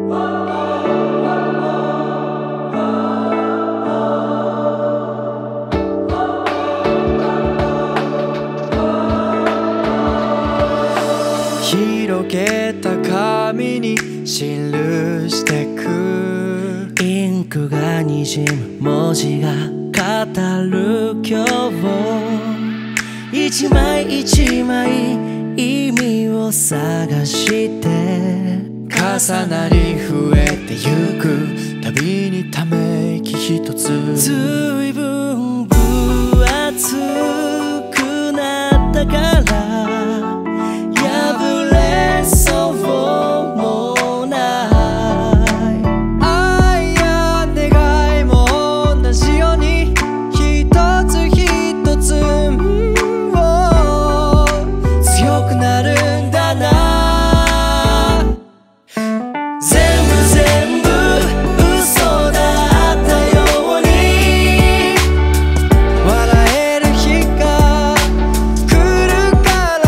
広げた紙に記してく、 インクがにじむ文字が語る今日、一枚一枚意味を探して重なり増えてゆくたびにため息一つ、 ずいぶん分厚くなったから破れそうもない愛や願いも同じように一つ一つ強くなるんだな。 全部嘘だったように笑える日が来るから、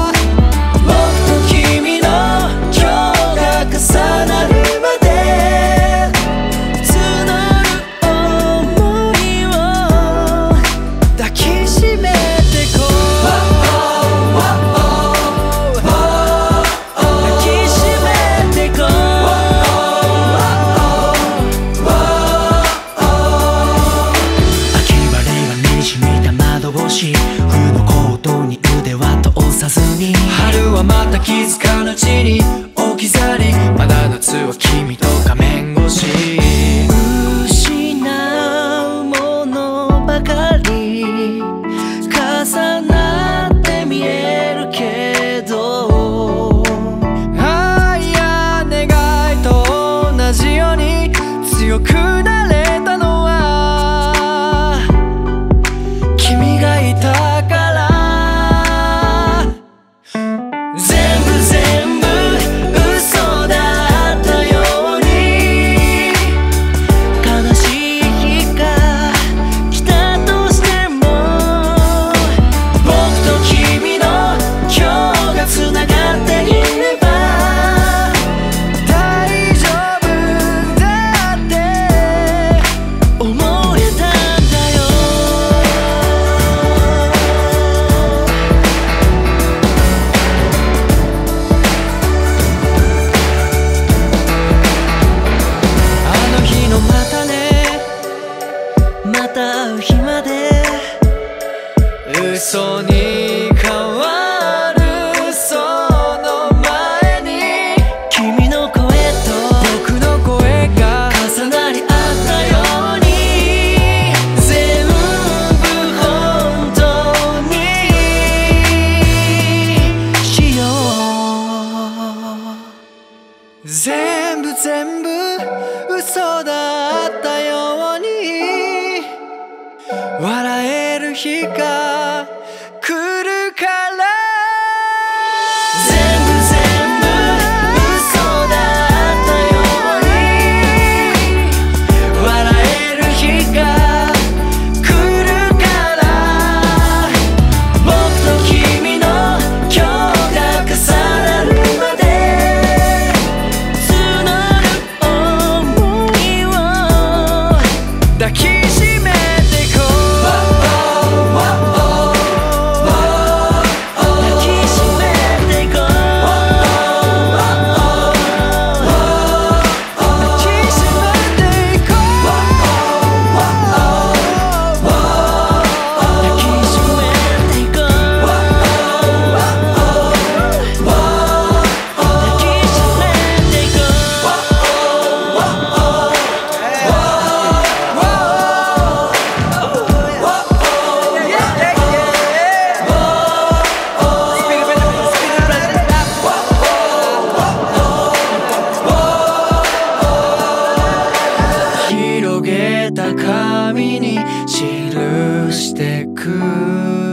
僕と君の今日が重なるまで募る想いを抱きしめてこう、 抱きしめてこう、秋晴れがにじみた窓越し、冬のコートに腕は通さずに、 春はまた気づかぬうちに置き去り、まだ夏は君と画面越し、 失うものばかり重なって見えるけど、 愛や願いと同じように強くなれたのは君がいたから。 全部嘘だったように、悲しい日が来たとしても僕と君の今日がつながっていれば大丈夫だって思えたんだよ。 あの日のまたね、 また会う日まで嘘に変わるその前に、 君の声と僕の声が重なり合ったように、全部本当にしよう。 全部嘘だったように笑える日が来るから、 全部嘘だったように笑える日が来るから、僕と君の今日が重なるまで募る想いを抱きしめてこう、 抱きしめてこう、 抱きしめてこう、 抱きしめてこう、抱きしめてこ広げた紙に記してく。